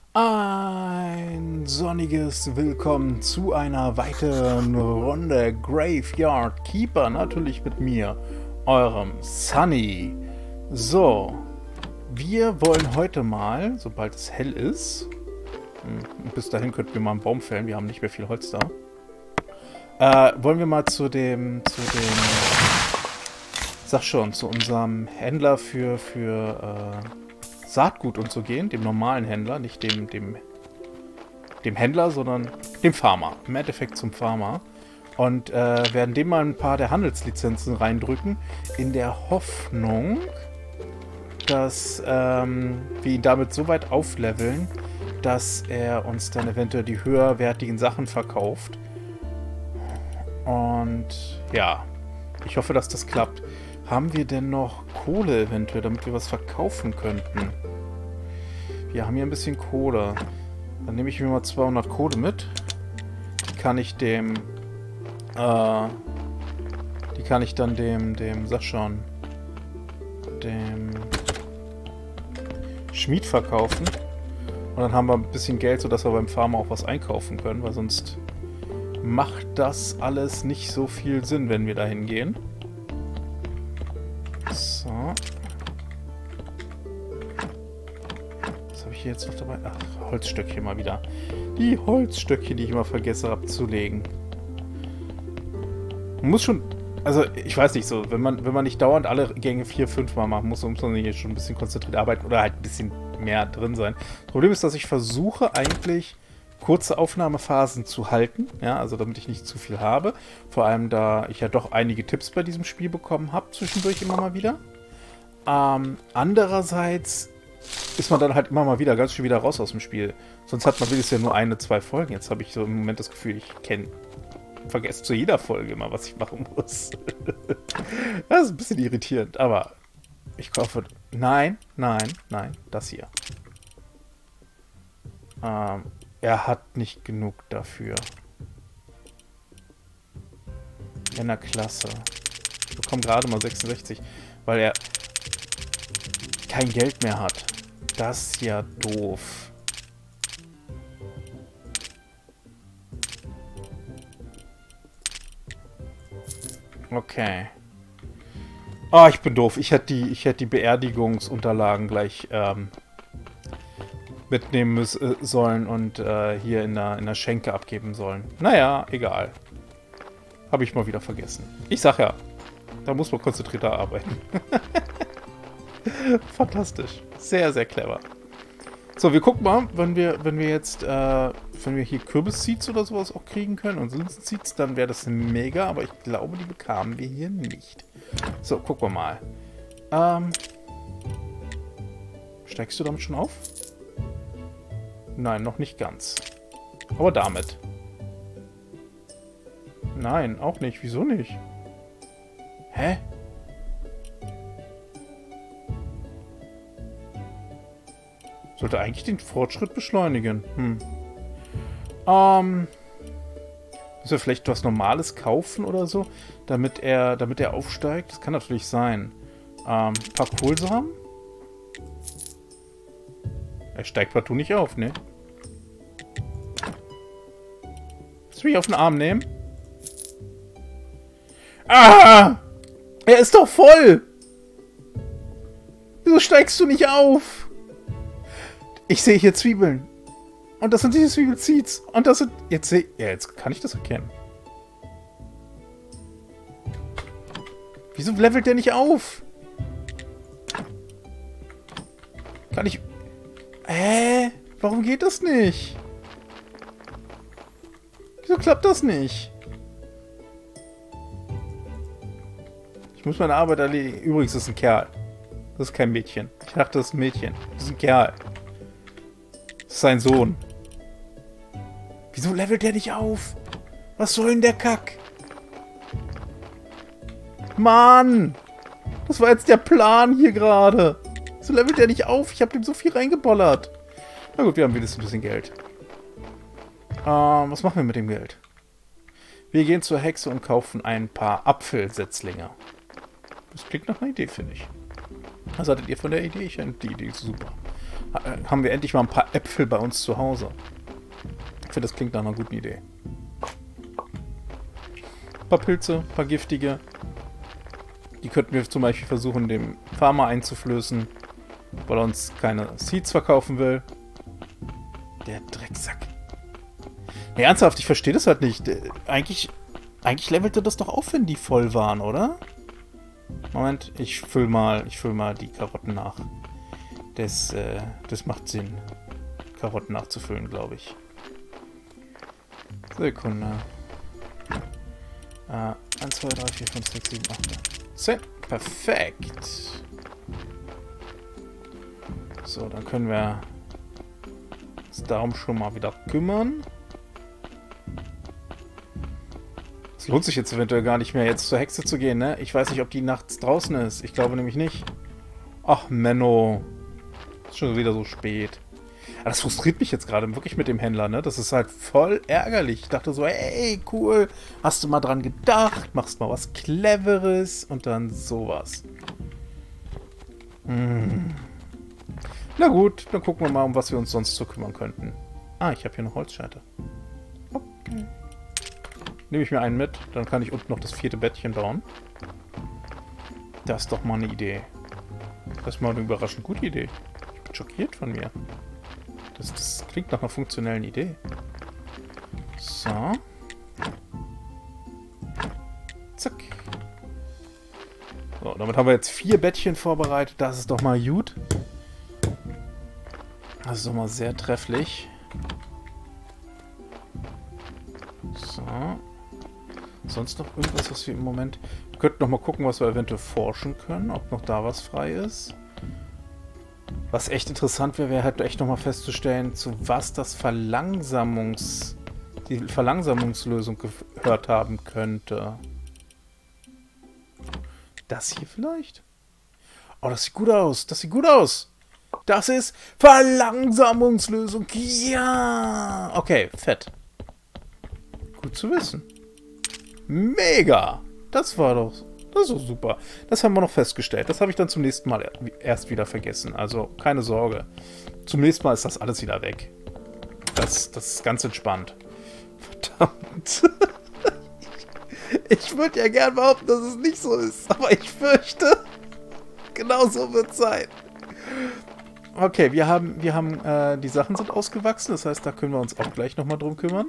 Ein sonniges Willkommen zu einer weiteren Runde Graveyard Keeper, natürlich mit mir, eurem Sunny. So, wir wollen heute mal, sobald es hell ist, bis dahin könnten wir mal einen Baum fällen, wir haben nicht mehr viel Holz da, wollen wir mal zu unserem Händler für Saatgut und so gehen, dem normalen Händler, nicht dem Händler, sondern dem Farmer. Im Endeffekt zum Farmer. Und werden dem mal ein paar der Handelslizenzen reindrücken, in der Hoffnung, dass wir ihn damit so weit aufleveln, dass er uns dann eventuell die höherwertigen Sachen verkauft. Und ja, ich hoffe, dass das klappt. Haben wir denn noch Kohle eventuell, damit wir was verkaufen könnten? Wir haben hier ein bisschen Kohle. Dann nehme ich mir mal 200 Kohle mit. Die kann ich dem sag schon, dem Schmied verkaufen. Und dann haben wir ein bisschen Geld, sodass wir beim Farmer auch was einkaufen können, weil sonst macht das alles nicht so viel Sinn, wenn wir da hingehen. So. Was habe ich hier jetzt noch dabei? Ach, Holzstöckchen mal wieder. Die Holzstöckchen, die ich immer vergesse abzulegen. Man muss schon... Also, ich weiß nicht so, wenn man nicht dauernd alle Gänge 4, 5 Mal machen muss man hier schon ein bisschen konzentriert arbeiten oder halt ein bisschen mehr drin sein. Das Problem ist, dass ich versuche eigentlich kurze Aufnahmephasen zu halten, ja, also damit ich nicht zu viel habe. Vor allem, da ich ja doch einige Tipps bei diesem Spiel bekommen habe, zwischendurch immer mal wieder. Andererseits ist man dann halt immer mal wieder ganz schön wieder raus aus dem Spiel. Sonst hat man wenigstens ja nur 1, 2 Folgen. Jetzt habe ich so im Moment das Gefühl, ich vergesse zu jeder Folge immer, was ich machen muss. Das ist ein bisschen irritierend, aber ich hoffe... Nein, das hier. Er hat nicht genug dafür. In der Klasse. Ich bekomme gerade mal 66, weil er kein Geld mehr hat. Das ist ja doof. Okay. Oh, ich bin doof. Ich hätte die Beerdigungsunterlagen gleich mitnehmen sollen und hier in der Schenke abgeben sollen. Naja, egal. Habe ich mal wieder vergessen. Ich sag ja, da muss man konzentrierter arbeiten. Fantastisch. Sehr, sehr clever. So, wir gucken mal, wenn wir hier Kürbis-Seeds oder sowas auch kriegen können und Linsen-Seeds, dann wäre das mega, aber ich glaube, die bekamen wir hier nicht. So, gucken wir mal. Steigst du damit schon auf? Nein, noch nicht ganz. Aber damit. Nein, auch nicht. Wieso nicht? Hä? Sollte eigentlich den Fortschritt beschleunigen. Müssen wir vielleicht was Normales kaufen oder so, damit er aufsteigt? Das kann natürlich sein. Ein paar Kohlsamen? Er steigt partout nicht auf, ne? Willst du mich auf den Arm nehmen? Ah! Er ist doch voll! Wieso steigst du nicht auf? Ich sehe hier Zwiebeln. Und das sind diese Zwiebelseeds. Und das sind... Jetzt kann ich das erkennen. Wieso levelt der nicht auf? Kann ich... Warum geht das nicht? Wieso klappt das nicht? Ich muss meine Arbeit erledigen. Übrigens, das ist ein Kerl. Das ist kein Mädchen. Ich dachte, das ist ein Mädchen. Das ist ein Kerl. Das ist sein Sohn. Wieso levelt der nicht auf? Was soll denn der Kack? Mann! Das war jetzt der Plan hier gerade. Wieso levelt der nicht auf? Ich habe dem so viel reingebollert. Na gut, wir haben wenigstens ein bisschen Geld. Was machen wir mit dem Geld? Wir gehen zur Hexe und kaufen ein paar Apfelsetzlinge. Das klingt nach einer Idee, finde ich. Was hattet ihr von der Idee? Ich finde die Idee super. haben wir endlich mal ein paar Äpfel bei uns zu Hause. Ich finde, das klingt nach einer guten Idee. Ein paar Pilze, ein paar giftige. Die könnten wir zum Beispiel versuchen, dem Farmer einzuflößen, weil er uns keine Seeds verkaufen will. Der Drecksack. Nee, ernsthaft, ich verstehe das halt nicht. Eigentlich levelte das doch auf, wenn die voll waren, oder? Moment, ich füll mal die Karotten nach. Das macht Sinn, Karotten nachzufüllen, glaube ich. Sekunde. 1, 2, 3, 4, 5, 6, 7, 8, 10. Perfekt. So, dann können wir uns darum schon mal wieder kümmern. Es lohnt sich jetzt eventuell gar nicht mehr, jetzt zur Hexe zu gehen, ne? Ich weiß nicht, ob die nachts draußen ist. Ich glaube nämlich nicht. Ach, Menno. Ist schon wieder so spät. Aber das frustriert mich jetzt gerade wirklich mit dem Händler, ne? Das ist halt voll ärgerlich. Ich dachte so, ey, cool. Hast du mal dran gedacht? Machst mal was Cleveres und dann sowas. Na gut, dann gucken wir mal, um was wir uns sonst so kümmern könnten. Ah, ich habe hier noch Holzscheite. Okay. Nehme ich mir einen mit, dann kann ich unten noch das 4. Bettchen bauen. Das ist doch mal eine Idee. Das ist mal eine überraschend gute Idee. Ich bin schockiert von mir. Das klingt nach einer funktionellen Idee. So. Zack. So, damit haben wir jetzt 4 Bettchen vorbereitet. Das ist doch mal gut. Das ist doch mal sehr trefflich. So. Sonst noch irgendwas, was wir im Moment... Wir könnten noch mal gucken, was wir eventuell forschen können. Ob noch da was frei ist. Was echt interessant wäre, wäre halt echt noch mal festzustellen, zu was das die Verlangsamungslösung gehört haben könnte. Das hier vielleicht? Oh, das sieht gut aus. Das sieht gut aus. Das ist Verlangsamungslösung. Ja. Okay, fett. Gut zu wissen. Mega. Das ist doch super. Das haben wir noch festgestellt. Das habe ich dann zum nächsten Mal erst wieder vergessen. Also keine Sorge. Zum nächsten Mal ist das alles wieder weg. Das ist ganz entspannt. Verdammt. Ich würde ja gern behaupten, dass es nicht so ist. Aber ich fürchte, genau so wird es sein. Okay, wir haben die Sachen sind ausgewachsen. Das heißt, da können wir uns auch gleich nochmal drum kümmern.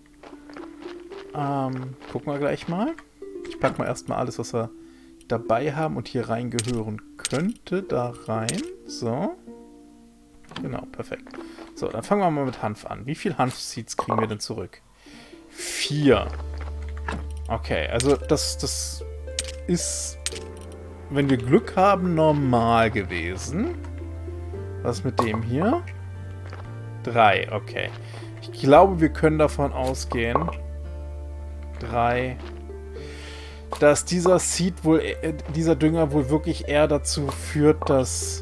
Gucken wir gleich mal. Ich packe mal erstmal alles, was wir dabei haben und hier reingehören könnte, da rein. So. Genau, perfekt. So, dann fangen wir mal mit Hanf an. Wie viel Hanfseeds kriegen wir denn zurück? 4. Okay, also das ist, wenn wir Glück haben, normal gewesen. Was mit dem hier? 3, okay. Ich glaube, wir können davon ausgehen... 3, dass dieser Dünger wohl wirklich eher dazu führt, dass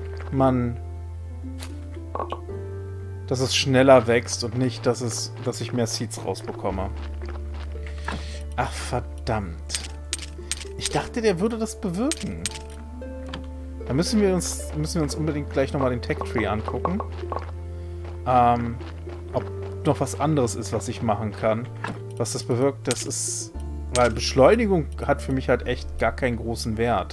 es schneller wächst und nicht, dass ich mehr Seeds rausbekomme. Ach, verdammt. Ich dachte, der würde das bewirken. Da müssen wir uns unbedingt gleich nochmal den Tech Tree angucken. Ob noch was anderes ist, was ich machen kann. Was das bewirkt, das ist... Weil Beschleunigung hat für mich halt echt gar keinen großen Wert.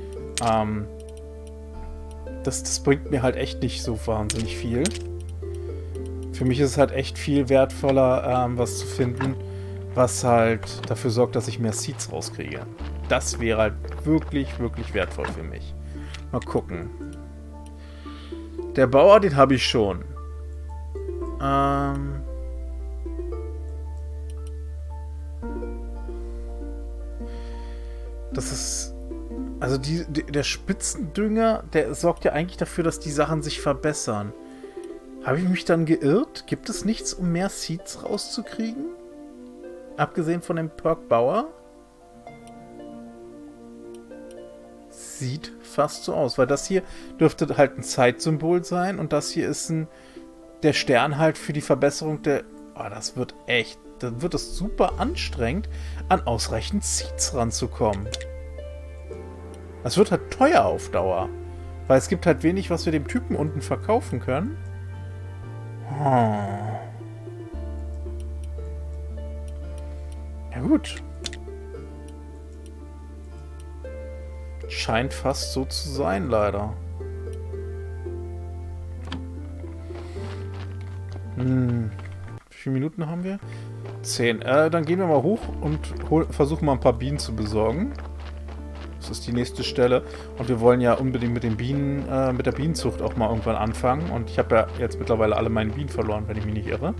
Das bringt mir halt echt nicht so wahnsinnig viel. Für mich ist es halt echt viel wertvoller, was zu finden, was halt dafür sorgt, dass ich mehr Seeds rauskriege. Das wäre halt wirklich, wirklich wertvoll für mich. Mal gucken. Der Bauer, den habe ich schon. Das ist... Also der Spitzendünger, der sorgt ja eigentlich dafür, dass die Sachen sich verbessern. Habe ich mich dann geirrt? Gibt es nichts, um mehr Seeds rauszukriegen? Abgesehen von dem Perk Bauer? Sieht fast so aus, weil das hier dürfte halt ein Zeitsymbol sein und das hier ist der Stern halt für die Verbesserung der... Oh, das wird echt... Dann wird es super anstrengend, an ausreichend Seeds ranzukommen. Das wird halt teuer auf Dauer. Weil es gibt halt wenig, was wir dem Typen unten verkaufen können. Hm. Ja gut. Scheint fast so zu sein, leider. Hm. Wie viele Minuten haben wir? 10. Dann gehen wir mal hoch und versuchen mal ein paar Bienen zu besorgen. Das ist die nächste Stelle. Und wir wollen ja unbedingt mit den Bienen, mit der Bienenzucht auch mal irgendwann anfangen. Und ich habe ja jetzt mittlerweile alle meine Bienen verloren, wenn ich mich nicht irre.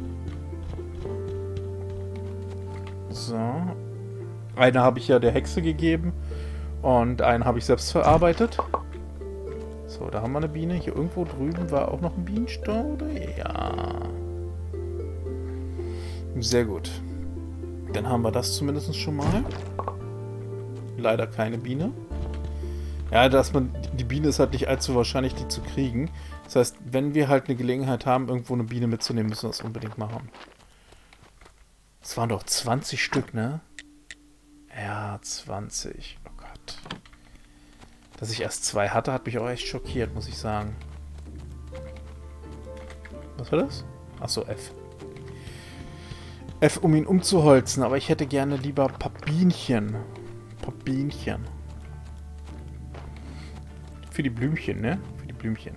So. Eine habe ich ja der Hexe gegeben. Und einen habe ich selbst verarbeitet. So, da haben wir eine Biene. Hier irgendwo drüben war auch noch ein Bienenstau, oder? Ja. Sehr gut. Dann haben wir das zumindest schon mal. Leider keine Biene. Ja, die Biene ist halt nicht allzu wahrscheinlich, die zu kriegen. Das heißt, wenn wir halt eine Gelegenheit haben, irgendwo eine Biene mitzunehmen, müssen wir das unbedingt machen. Es waren doch 20 Stück, ne? Ja, 20. Oh Gott. Dass ich erst 2 hatte, hat mich auch echt schockiert, muss ich sagen. Was war das? Achso, F. F, um ihn umzuholzen, aber ich hätte gerne lieber ein paar Bienchen. Ein paar Bienchen. Für die Blümchen, ne? Für die Blümchen.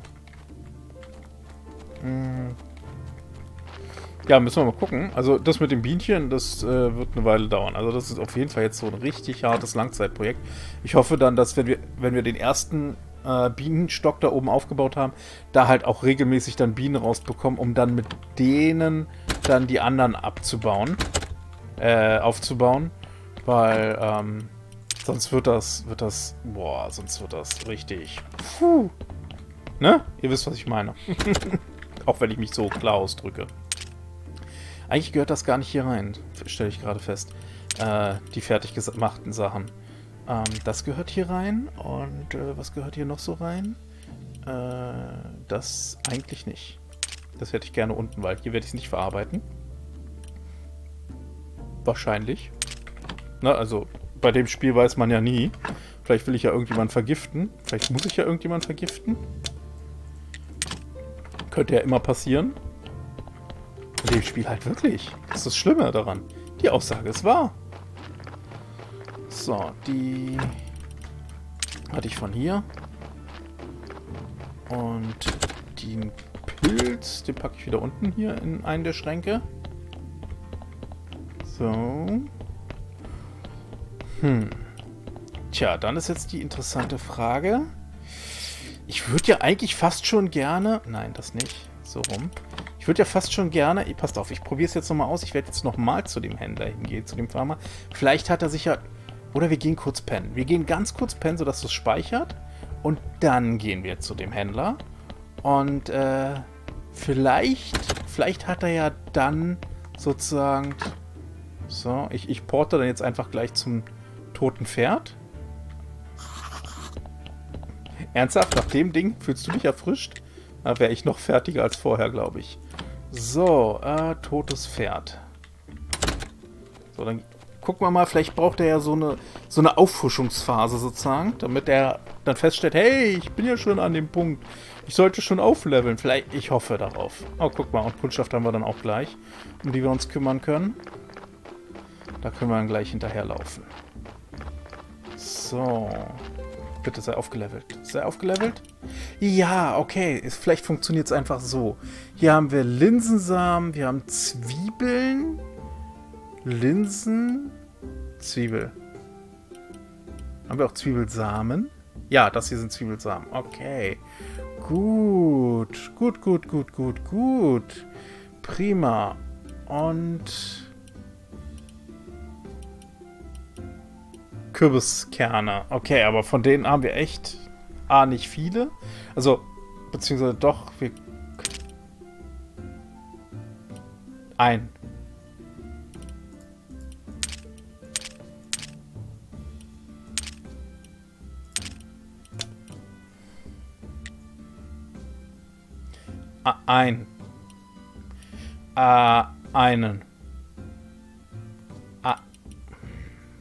Ja, müssen wir mal gucken. Also das mit den Bienchen, das wird eine Weile dauern. Also das ist auf jeden Fall jetzt so ein richtig hartes Langzeitprojekt. Ich hoffe dann, dass wenn wir den ersten Bienenstock da oben aufgebaut haben, da halt auch regelmäßig dann Bienen rausbekommen, um dann mit denen dann die anderen aufzubauen. Weil, sonst wird das richtig. Puh. Ne? Ihr wisst, was ich meine. Auch wenn ich mich so klar ausdrücke. Eigentlich gehört das gar nicht hier rein, stelle ich gerade fest. Die fertig gemachten Sachen. Das gehört hier rein. Und was gehört hier noch so rein? Das eigentlich nicht. Das hätte ich gerne unten, weil hier werde ich es nicht verarbeiten. Wahrscheinlich. Na, also bei dem Spiel weiß man ja nie. Vielleicht will ich ja irgendjemanden vergiften. Vielleicht muss ich ja irgendjemanden vergiften. Könnte ja immer passieren. In dem Spiel halt wirklich. Das ist das Schlimme daran. Die Aussage ist wahr. So, die hatte ich von hier. Und den Pilz, den packe ich wieder unten hier in einen der Schränke. So. Tja, dann ist jetzt die interessante Frage. Ich würde ja eigentlich fast schon gerne... Nein, das nicht. So rum. Ich würde ja fast schon gerne... Passt auf, ich probiere es jetzt nochmal aus. Ich werde jetzt nochmal zu dem Händler hingehen, zu dem Farmer. Vielleicht hat er sich ja... Oder wir gehen kurz pennen. Wir gehen ganz kurz pennen, sodass es speichert. Und dann gehen wir zu dem Händler. Und vielleicht hat er ja dann sozusagen... So, ich porte dann jetzt einfach gleich zum toten Pferd. Ernsthaft, nach dem Ding fühlst du dich erfrischt? Da wäre ich noch fertiger als vorher, glaube ich. So, totes Pferd. So, dann gucken wir mal, vielleicht braucht er ja so eine Auffrischungsphase sozusagen, damit er dann feststellt, hey, ich bin ja schon an dem Punkt. Ich sollte schon aufleveln. Vielleicht, ich hoffe darauf. Oh, guck mal, und Kundschaft haben wir dann auch gleich, um die wir uns kümmern können. Da können wir dann gleich hinterherlaufen. So. Bitte sei aufgelevelt. Sei aufgelevelt? Ja, okay. Vielleicht funktioniert es einfach so. Hier haben wir Linsensamen, wir haben Zwiebeln, Linsen, Zwiebel. Haben wir auch Zwiebelsamen? Ja, das hier sind Zwiebelsamen. Okay. Gut. Gut. Prima. Und... Kürbiskerne. Okay, aber von denen haben wir echt nicht viele. Also, beziehungsweise doch, ein. Einen.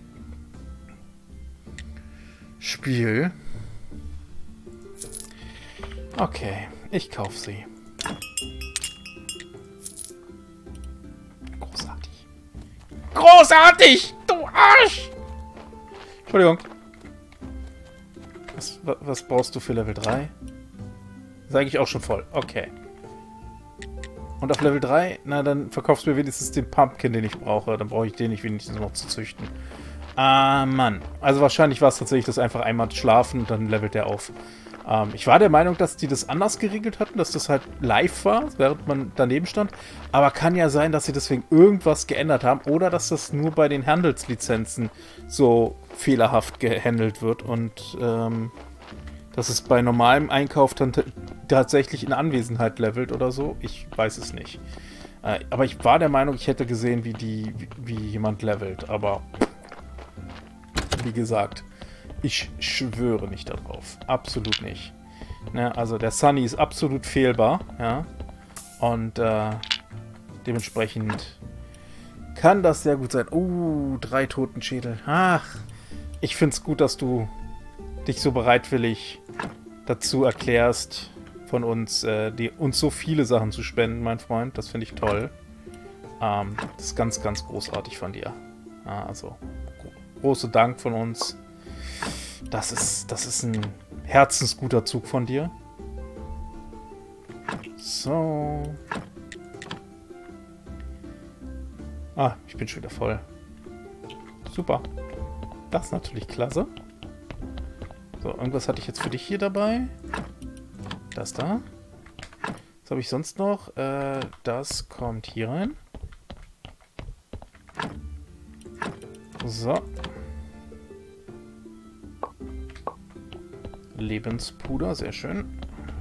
Spiel. Okay, ich kaufe sie. Großartig. Großartig! Du Arsch! Entschuldigung. Was brauchst du für Level 3? Ist eigentlich auch schon voll. Okay. Und auf Level 3? Na, dann verkaufst du mir wenigstens den Pumpkin, den ich brauche. Dann brauche ich den nicht wenigstens noch zu züchten. Ah, Mann. Also wahrscheinlich war es tatsächlich das einfach einmal schlafen und dann levelt der auf. Ich war der Meinung, dass die das anders geregelt hatten, dass das halt live war, während man daneben stand. Aber kann ja sein, dass sie deswegen irgendwas geändert haben oder dass das nur bei den Handelslizenzen so fehlerhaft gehandelt wird und dass es bei normalem Einkauf dann tatsächlich in Anwesenheit levelt oder so. Ich weiß es nicht. Aber ich war der Meinung, ich hätte gesehen, wie jemand levelt. Aber wie gesagt, ich schwöre nicht darauf. Absolut nicht. Ne, also der Sunny ist absolut fehlbar. Ja? Und dementsprechend kann das sehr gut sein. 3 Totenschädel. Ach, ich finde es gut, dass du dich so bereitwillig dazu erklärst, von uns, uns so viele Sachen zu spenden, mein Freund. Das finde ich toll. Das ist ganz, ganz großartig von dir. Also, große Dank von uns. Das ist ein herzensguter Zug von dir. So. Ich bin schon wieder voll. Super. Das ist natürlich klasse. So, irgendwas hatte ich jetzt für dich hier dabei. Das da. Was habe ich sonst noch? Das kommt hier rein. So. Lebenspuder, sehr schön.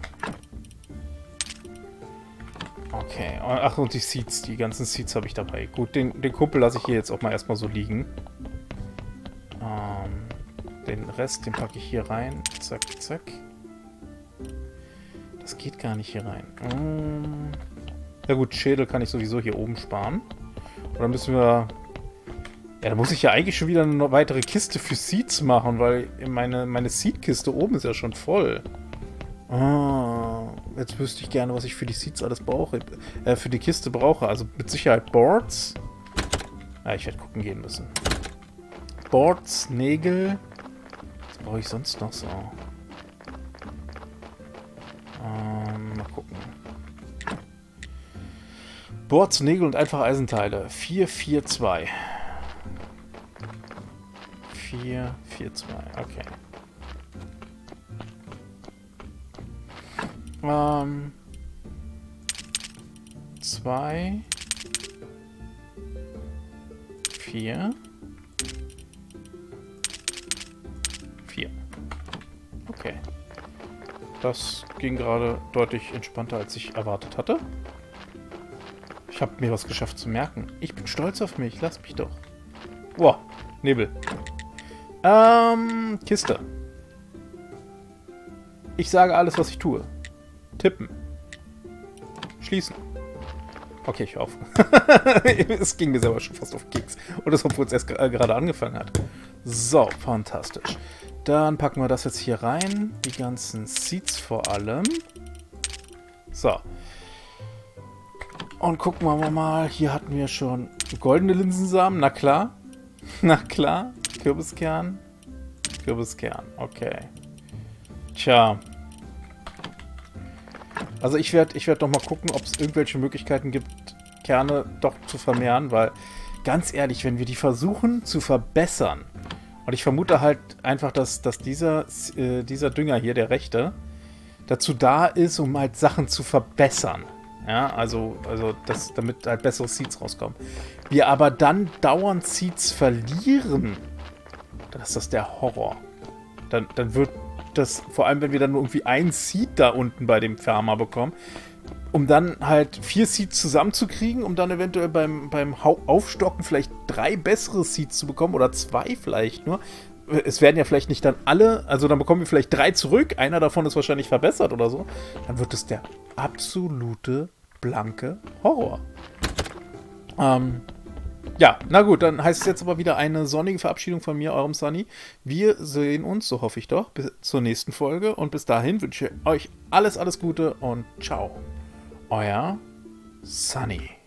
Okay. Ach, und die Seeds, die ganzen Seeds habe ich dabei. Gut, den Kumpel lasse ich hier jetzt auch mal erstmal so liegen. Den Rest, den packe ich hier rein. Zack, zack. Das geht gar nicht hier rein. Ja gut, Schädel kann ich sowieso hier oben sparen. Oder müssen wir... Ja, da muss ich ja eigentlich schon wieder eine weitere Kiste für Seeds machen, weil meine Seed-Kiste oben ist ja schon voll. Jetzt wüsste ich gerne, was ich für die Seeds alles brauche. Für die Kiste brauche. Also mit Sicherheit Boards. Ich werde gucken gehen müssen. Boards, Nägel. Was brauche ich sonst noch so? Mal gucken. Boards, Nägel und einfache Eisenteile. 4, 4, 2. 4, 4, 2. Okay. 2, 4, 4. Okay. Das ging gerade deutlich entspannter, als ich erwartet hatte. Ich habe mir was geschafft zu merken. Ich bin stolz auf mich. Lass mich doch. Boah, Nebel. Kiste. Ich sage alles, was ich tue. Tippen. Schließen. Okay, ich höre auf. Es ging mir selber schon fast auf den Keks. Und das, obwohl es erst gerade angefangen hat. So, fantastisch. Dann packen wir das jetzt hier rein. Die ganzen Seeds vor allem. So. Und gucken wir mal. Hier hatten wir schon goldene Linsensamen. Na klar. Na klar. Kürbiskern. Kürbiskern. Okay. Tja. Also ich werd doch mal gucken, ob es irgendwelche Möglichkeiten gibt, Kerne doch zu vermehren, weil, ganz ehrlich, wenn wir die versuchen zu verbessern, und ich vermute halt einfach, dass dieser Dünger hier, der rechte, dazu da ist, um halt Sachen zu verbessern. Ja, also damit halt bessere Seeds rauskommen. Wir aber dann dauernd Seeds verlieren, dann ist das der Horror. Dann wird das, vor allem wenn wir dann nur irgendwie ein Seed da unten bei dem Farmer bekommen, um dann halt 4 Seeds zusammenzukriegen, um dann eventuell beim Aufstocken vielleicht 3 bessere Seeds zu bekommen oder 2 vielleicht nur. Es werden ja vielleicht nicht dann alle, also dann bekommen wir vielleicht 3 zurück, einer davon ist wahrscheinlich verbessert oder so. Dann wird es der absolute blanke Horror. Ja, na gut, dann heißt es jetzt aber wieder eine sonnige Verabschiedung von mir, eurem Sunny. Wir sehen uns, so hoffe ich doch, bis zur nächsten Folge. Und bis dahin wünsche ich euch alles, alles Gute und ciao. Euer Sunny.